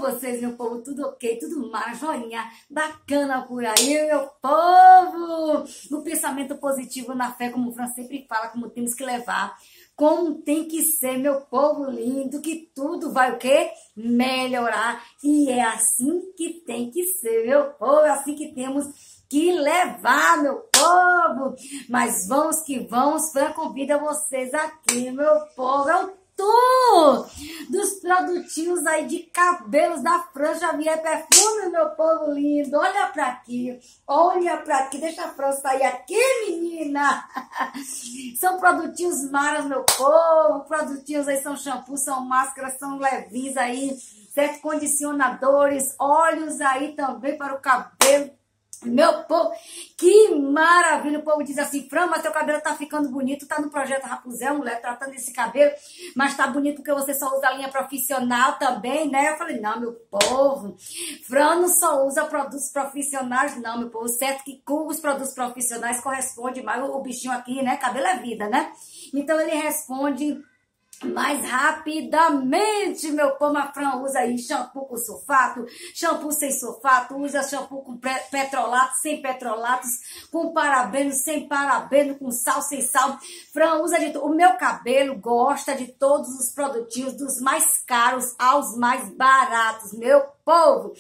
vocês, meu povo? Tudo ok? Tudo joinha, bacana por aí, meu povo? O pensamento positivo na fé, como o Fran sempre fala, como temos que levar. Como tem que ser, meu povo lindo, que tudo vai o quê? Melhorar. E é assim que tem que ser, meu povo. É assim que temos que levar, meu povo. Mas vamos que vamos. Fran convida vocês aqui, meu povo. É o tour dos produtinhos aí de cabelos da Fran Xavier Perfume, meu povo lindo. Olha pra aqui, olha pra aqui. Deixa a Fran sair aqui, menina. São produtinhos maras, meu povo. Produtinhos aí são shampoos, são máscaras, são leves aí, certo? Condicionadores, óleos aí também para o cabelo. Meu povo, que maravilha. O povo diz assim: Fran, mas teu cabelo tá ficando bonito, tá no projeto Rapunzel, mulher, tratando esse cabelo, mas tá bonito porque você só usa a linha profissional também, né? Eu falei: não, meu povo, Fran não só usa produtos profissionais, não, meu povo. Certo que com os produtos profissionais corresponde mais o bichinho aqui, né? Cabelo é vida, né? Então ele responde mais rapidamente, meu povo. A Fran usa aí shampoo com sulfato, shampoo sem sulfato, usa shampoo com petrolato, sem petrolatos, com parabeno, sem parabeno, com sal, sem sal. Fran usa de tudo. O meu cabelo gosta de todos os produtinhos, dos mais caros aos mais baratos, meu povo.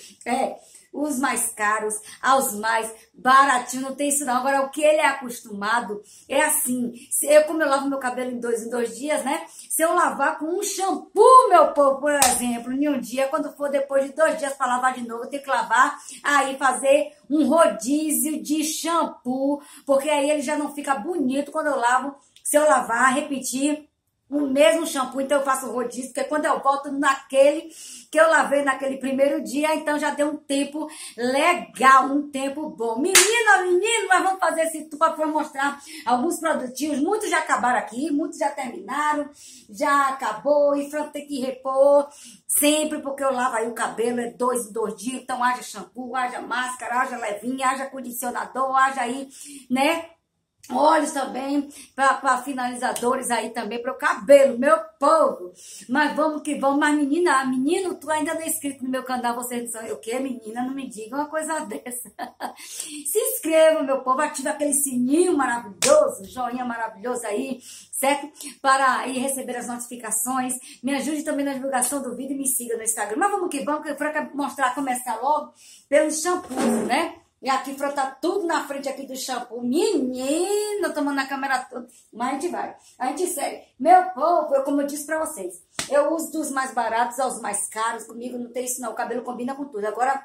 Os mais caros aos mais baratinhos, não tem isso não. Agora, o que ele é acostumado é assim, como eu lavo meu cabelo em dois dias, né? Se eu lavar com um shampoo, meu povo, por exemplo, em um dia, quando for depois de 2 dias para lavar de novo, eu tenho que lavar, aí fazer um rodízio de shampoo, porque aí ele já não fica bonito quando eu lavo. Se eu lavar, repetir o mesmo shampoo, então eu faço rodízio, porque quando eu volto naquele que eu lavei naquele primeiro dia, então já deu um tempo legal, um tempo bom. Menino, nós vamos fazer esse tour para mostrar alguns produtinhos. Muitos já acabaram aqui, muitos já terminaram, já acabou, e Fran tem que repor sempre, porque eu lavo aí o cabelo, é 2 em 2 dias, então haja shampoo, haja máscara, haja levinha, haja condicionador, haja aí, né? Óleos também, para finalizadores aí também, para o cabelo, meu povo. Mas vamos que vamos. Mas menino, tu ainda não é inscrito no meu canal, vocês não são o quê, menina? Não me diga uma coisa dessa. Se inscreva, meu povo, ativa aquele sininho maravilhoso, joinha maravilhoso aí, certo? Para aí receber as notificações. Me ajude também na divulgação do vídeo e me siga no Instagram. Mas vamos que vamos, que eu quero mostrar, começar logo pelos shampoos, né? E aqui, Fran, tá tudo na frente aqui do shampoo. Menina, tomando na câmera toda. Mas a gente vai. A gente segue. Meu povo, como eu disse pra vocês, eu uso dos mais baratos aos mais caros. Comigo não tem isso não. O cabelo combina com tudo. Agora,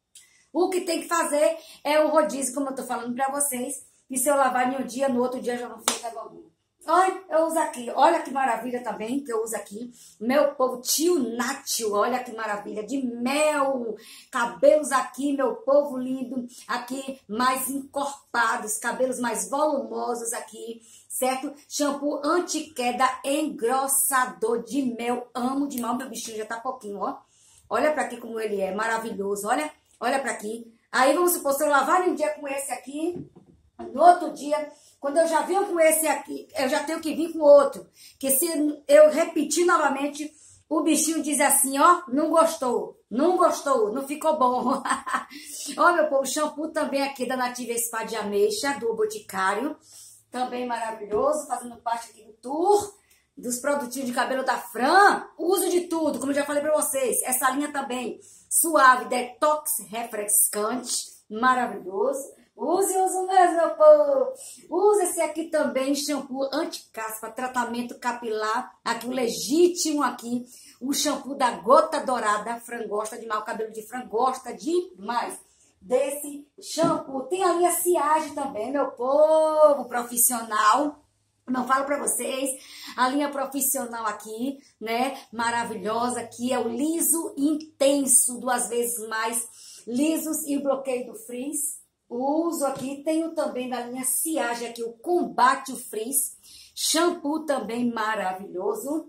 o que tem que fazer é o rodízio, como eu tô falando pra vocês. E se eu lavar em um dia, no outro dia já não fica igual. Olha, eu uso aqui, olha que maravilha também que eu uso aqui, meu povo, Tio Nacho, olha que maravilha, de mel, cabelos aqui, meu povo lindo, aqui mais encorpados, cabelos mais volumosos aqui, certo? Shampoo anti-queda engrossador de mel, amo demais, meu bichinho já tá pouquinho, ó, olha pra aqui como ele é, maravilhoso, olha pra aqui, aí vamos supor, se eu lavar um dia com esse aqui, no outro dia, quando eu já venho com esse aqui, eu já tenho que vir com outro. Que se eu repetir novamente, o bichinho diz assim, ó, não gostou, não ficou bom. Ó, meu povo, shampoo também aqui da Nativa Spa de Ameixa, do Boticário. Também maravilhoso, fazendo parte aqui do tour dos produtinhos de cabelo da Fran. Uso de tudo, como eu já falei pra vocês. Essa linha também, suave, detox, refrescante, maravilhoso. Use mesmo, meu povo. Use esse aqui também, shampoo anti-caspa, tratamento capilar. Aqui o legítimo aqui. O shampoo da Gota Dourada. Fran gosta demais, o cabelo de Fran gosta demais desse shampoo. Tem a linha Ciage também, meu povo profissional. Não falo pra vocês, a linha profissional aqui, né, maravilhosa, que é o liso intenso, 2 vezes mais lisos e o bloqueio do frizz. O uso aqui, tenho também da linha Ciage aqui, o Combate o Frizz, shampoo também maravilhoso.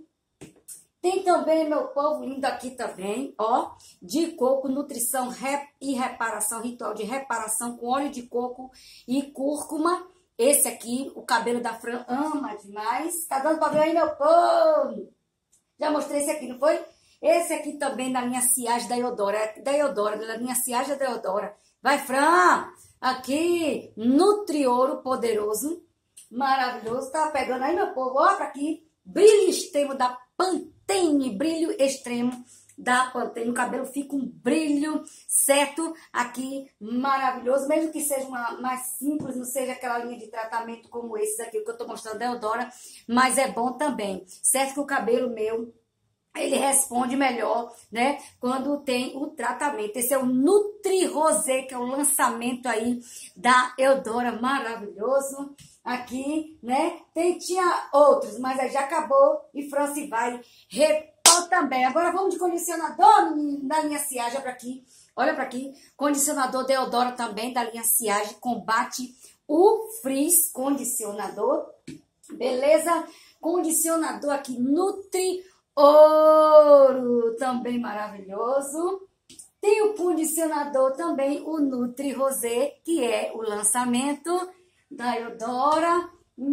Tem também, meu povo lindo, aqui também, ó, de coco, nutrição e reparação, ritual de reparação com óleo de coco e cúrcuma. Esse aqui, o cabelo da Fran ama demais. Tá dando pra ver aí, meu povo? Já mostrei esse aqui, não foi? Esse aqui também da linha Ciage da Eudora, da linha Ciage da Eudora. Vai, Fran! Aqui, Nutrioro Poderoso, maravilhoso. Tá pegando aí, meu povo? Olha pra aqui, brilho extremo da Pantene, brilho extremo da Pantene. O cabelo fica um brilho, certo? Aqui, maravilhoso. Mesmo que seja uma mais simples, não seja aquela linha de tratamento como esses aqui que eu tô mostrando da Eudora, mas é bom também, certo? Que o cabelo meu, ele responde melhor, né, quando tem o tratamento. Esse é o Nutri Rosé, que é o lançamento aí da Eudora, maravilhoso. Aqui, né, tinha outros, mas aí já acabou e Franci vai repor também. Agora vamos de condicionador da linha Ciage, olha pra aqui, olha pra aqui. Condicionador da Eudora também, da linha Ciage, combate o frizz, condicionador, beleza? Condicionador aqui, Nutri Ouro, também maravilhoso. Tem o condicionador também, o Nutri Rosé, que é o lançamento da Eudora.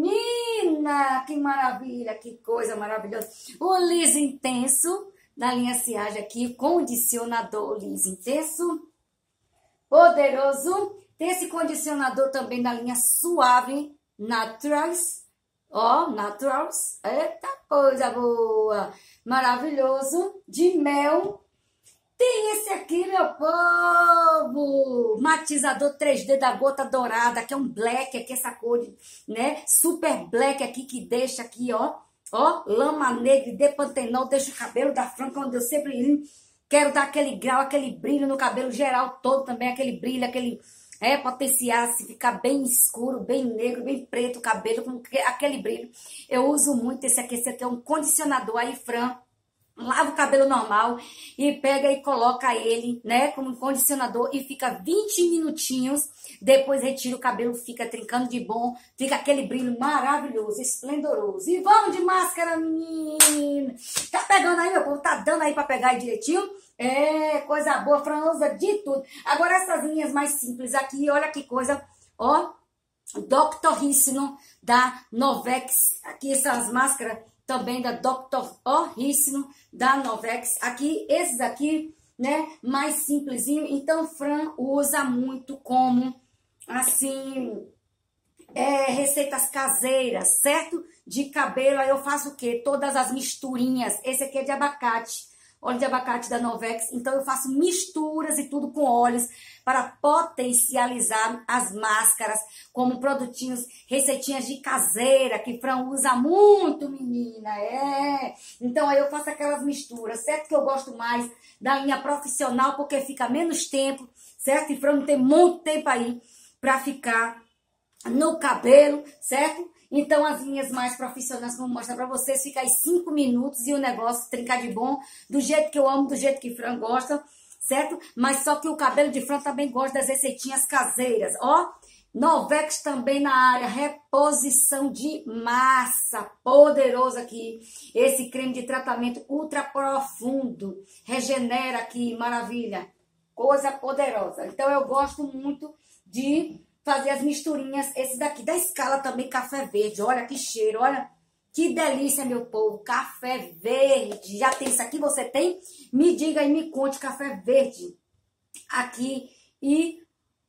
Mina, que maravilha, que coisa maravilhosa. O liso intenso, da linha Ciage aqui, condicionador liso intenso, poderoso. Tem esse condicionador também da linha Suave Naturals. Ó, Naturals, eita coisa boa, maravilhoso, de mel. Tem esse aqui, meu povo, matizador 3D da Gota Dourada, que é um black, aqui essa cor, né, super black aqui, que deixa aqui, ó, lama negra de pantenol, deixa o cabelo da Franca, onde eu sempre quero dar aquele grau, aquele brilho no cabelo geral todo também, aquele brilho, aquele... potenciar, se ficar bem escuro, bem negro, bem preto o cabelo, com aquele brilho. Eu uso muito esse aqui é um condicionador. Aí, Fran, lava o cabelo normal e pega e coloca ele, né, como um condicionador e fica 20 minutinhos. Depois retira o cabelo, fica trincando de bom, fica aquele brilho maravilhoso, esplendoroso. E vamos de máscara, menina! Tá pegando aí, meu povo? Tá dando aí pra pegar aí direitinho? É, coisa boa, Fran usa de tudo. Agora essas linhas mais simples aqui, olha que coisa, ó, Dr. Ricino da Novex. Aqui essas máscaras também da Dr. Ricino da Novex. Aqui, esses aqui, né, mais simplesinho. Então, Fran usa muito como, assim, receitas caseiras, certo? De cabelo, aí eu faço o quê? Todas as misturinhas. Esse aqui é de abacate. Óleo de abacate da Novex, então eu faço misturas e tudo com óleos para potencializar as máscaras, como produtinhos, receitinhas de caseira, que Fran usa muito, menina, Então aí eu faço aquelas misturas, certo? Que eu gosto mais da linha profissional, porque fica menos tempo, certo? E Fran não tem muito tempo aí para ficar no cabelo, certo? Então, as linhas mais profissionais, como eu vou mostrar pra vocês, fica aí 5 minutos e o negócio trincar de bom, do jeito que eu amo, do jeito que Fran gosta, certo? Mas só que o cabelo de Fran também gosta das receitinhas caseiras, ó. Novex também na área, reposição de massa, poderoso aqui. Esse creme de tratamento ultra profundo, regenera aqui, maravilha. Coisa poderosa. Então, eu gosto muito de fazer as misturinhas, esse daqui da Escala também, café verde, olha que cheiro, olha que delícia, meu povo, café verde, já tem isso aqui, você tem? Me diga e me conte, café verde, aqui, e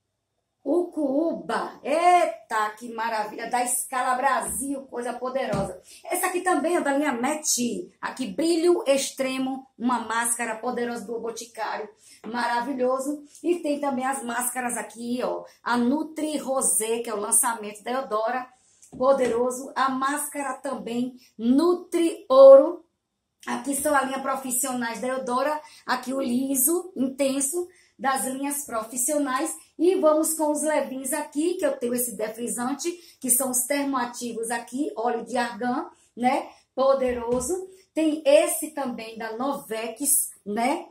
o Cuba, eita, que maravilha, da Escala Brasil, coisa poderosa. Essa aqui também é da linha Meti, aqui, brilho extremo, uma máscara poderosa do Boticário, maravilhoso. E tem também as máscaras aqui, ó, a Nutri Rosé, que é o lançamento da Eudora, poderoso. A máscara também Nutri Ouro, aqui são a linha profissionais da Eudora, aqui o liso, intenso, das linhas profissionais. E vamos com os levinhos aqui, que eu tenho esse defrisante, que são os termoativos aqui, óleo de argan, né, poderoso. Tem esse também da Novex, né,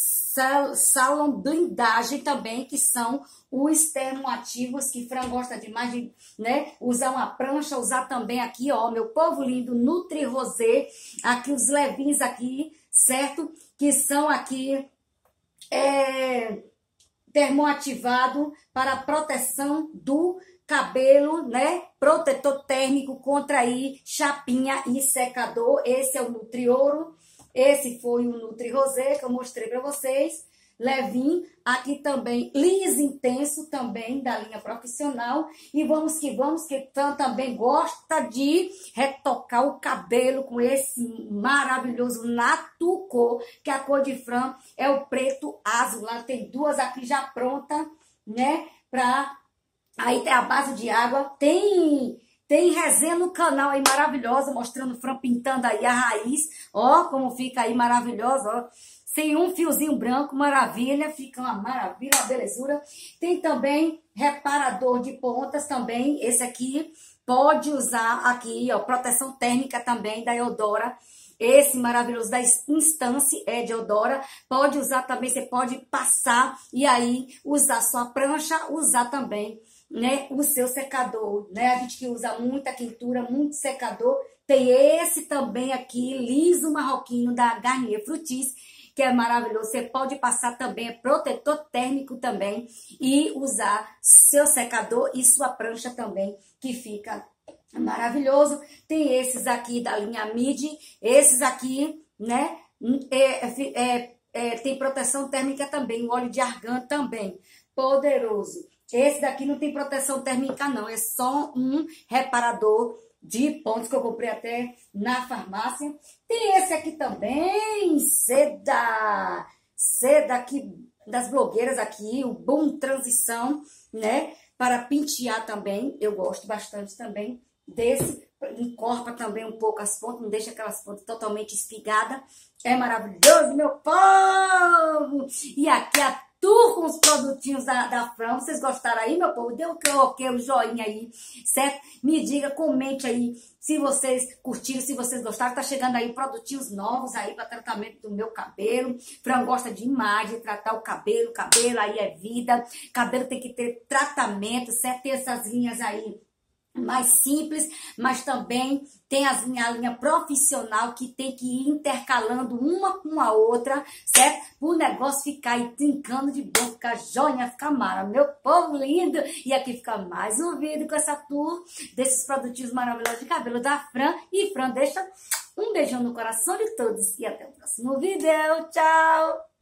Salon blindagem também, que são os termoativos que Fran gosta demais de, né, usar uma prancha, usar também aqui, ó, meu povo lindo, Nutri Rosé, aqui os levinhos aqui, certo? Que são aqui, termoativado para proteção do cabelo, né? Protetor térmico contra aí chapinha e secador. Esse é o Nutriouro. Esse foi o Nutri Rosé que eu mostrei para vocês. Levinho, aqui também liso intenso, também da linha profissional. E vamos, que também gosta de retocar o cabelo com esse maravilhoso Natucor, que a cor de Fran é o preto azul. Lá tem duas aqui já pronta, né? Aí tem a base de água, tem resenha no canal aí maravilhosa, mostrando o Fran pintando aí a raiz. Ó, como fica aí maravilhosa, ó. Sem um fiozinho branco, maravilha, fica uma maravilha, uma belezura. Tem também reparador de pontas também, esse aqui pode usar aqui, ó, proteção térmica também da Eudora. Esse maravilhoso da Instance é de Eudora. Pode usar também, você pode passar e aí usar sua prancha, usar também, né, o seu secador, né? A gente que usa muita quentura, muito secador. Tem esse também aqui, liso marroquino da Garnier Fructis, que é maravilhoso. Você pode passar também, é protetor térmico também, e usar seu secador e sua prancha também, que fica maravilhoso. Tem esses aqui da linha Midi, esses aqui, né, tem proteção térmica também, o óleo de argan também, poderoso. Esse daqui não tem proteção térmica não, é só um reparador de pontos que eu comprei até na farmácia. Tem esse aqui também, seda aqui das blogueiras aqui, o Boom Transição, né, para pentear também. Eu gosto bastante também desse, encorpa também um pouco as pontas, não deixa aquelas pontas totalmente espigadas. É maravilhoso, meu povo! E aqui a com os produtinhos da Fran. Vocês gostaram aí, meu povo? Dê o joinha aí, certo? Me diga, comente aí se vocês curtiram, se vocês gostaram. Tá chegando aí produtinhos novos aí para tratamento do meu cabelo. Fran gosta demais de tratar o cabelo. Cabelo aí é vida. Cabelo tem que ter tratamento, certo? Tem essas linhas aí mais simples, mas também tem a linha profissional que tem que ir intercalando uma com a outra, certo? O negócio ficar aí trincando de boca, ficar joinha, ficar mara, meu povo lindo! E aqui fica mais um vídeo com essa tour desses produtinhos maravilhosos de cabelo da Fran. E Fran deixa um beijão no coração de todos e até o próximo vídeo. Tchau!